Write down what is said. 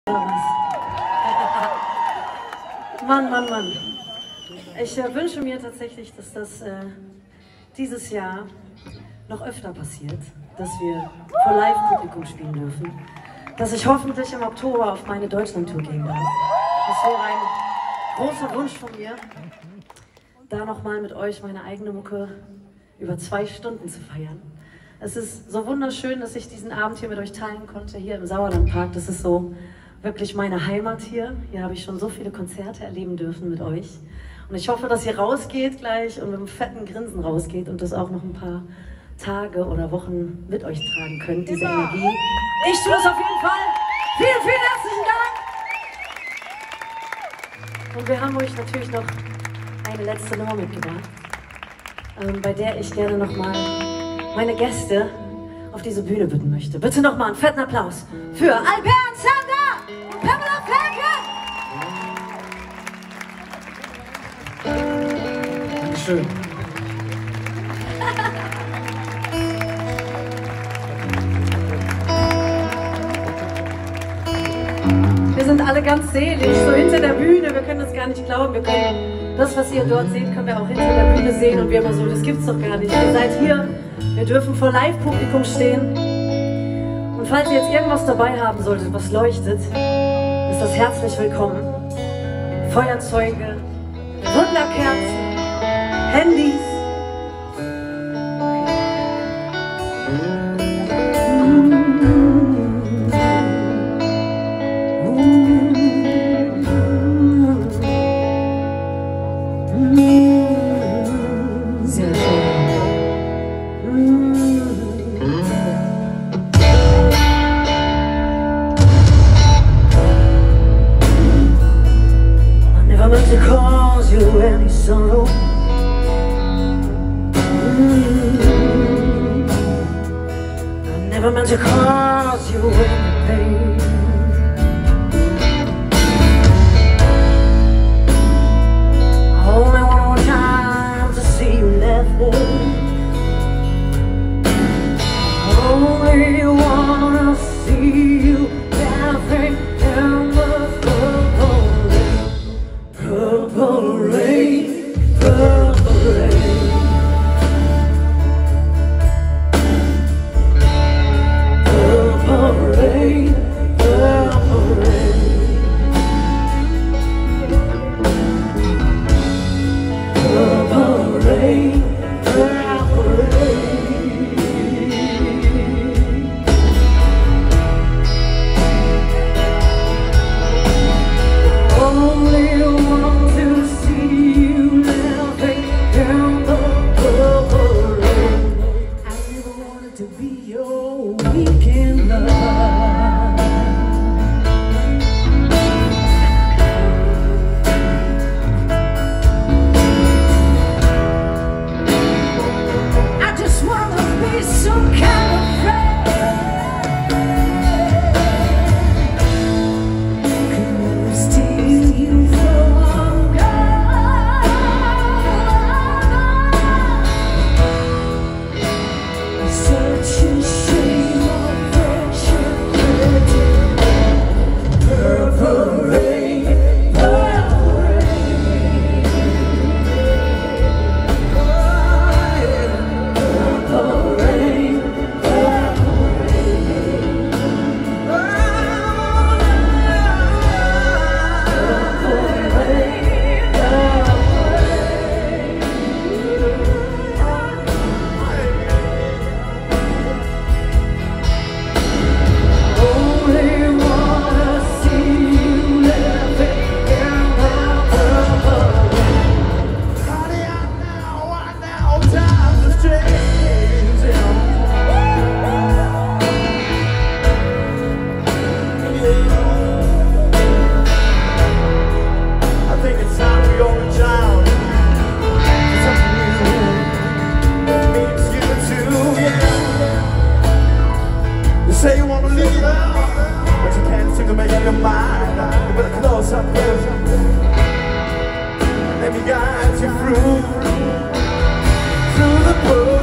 Mann, Mann, Mann. Ich wünsche mir tatsächlich, dass das dieses Jahr noch öfter passiert, dass wir vor Live-Publikum spielen dürfen, dass ich hoffentlich im Oktober auf meine Deutschland-Tour gehen darf. Das wäre ein großer Wunsch von mir, da nochmal mit euch meine eigene Mucke über 2 Stunden zu feiern. Es ist so wunderschön, dass ich diesen Abend hier mit euch teilen konnte, hier im Sauerlandpark. Das ist so wirklich meine Heimat hier. Hier habe ich schon so viele Konzerte erleben dürfen mit euch. Und ich hoffe, dass ihr rausgeht gleich und mit einem fetten Grinsen rausgeht und das auch noch ein paar Tage oder Wochen mit euch tragen könnt, diese Energie. Ich tue es auf jeden Fall. Vielen, vielen herzlichen Dank. Und wir haben euch natürlich noch eine letzte Nummer mitgebracht, bei der ich gerne nochmal meine Gäste auf diese Bühne bitten möchte. Bitte nochmal einen fetten Applaus für Albert Zander und Pamela Flecker. Dankeschön. Wir sind alle ganz selig, so hinter der Bühne. Wir können das gar nicht glauben. Wir können das, was ihr dort seht, können wir auch hinter der Bühne sehen. Und wir immer so, das gibt's doch gar nicht. Ihr seid hier, wir dürfen vor Live-Publikum stehen. Und falls ihr jetzt irgendwas dabei haben solltet, was leuchtet, ist das herzlich willkommen. Feuerzeuge, Wunderkerzen, Handys. Sehr schön. I never meant to cause you any sorrow. I never meant to cause you any pain. Only one more time to see you laughing. Only wanna see you laughing in the purple rain, purple rain. Purple rain, purple rain. Purple rain, purple rain. Only want to see you laughing in the purple rain. I never wanted to be your weekend lover. I just wanna be some kind of friend. Could steal you from God. Such a shame of friendship. Purple rain, purple rain. Purple rain, purple rain. Only wanna see you laughing in the purple rain. Now, times have changed. I think it's time we go to town. Something new that means you too. You say you wanna leave out, but you can't seem to make up your mind. You better close up, baby. Let me guide you through the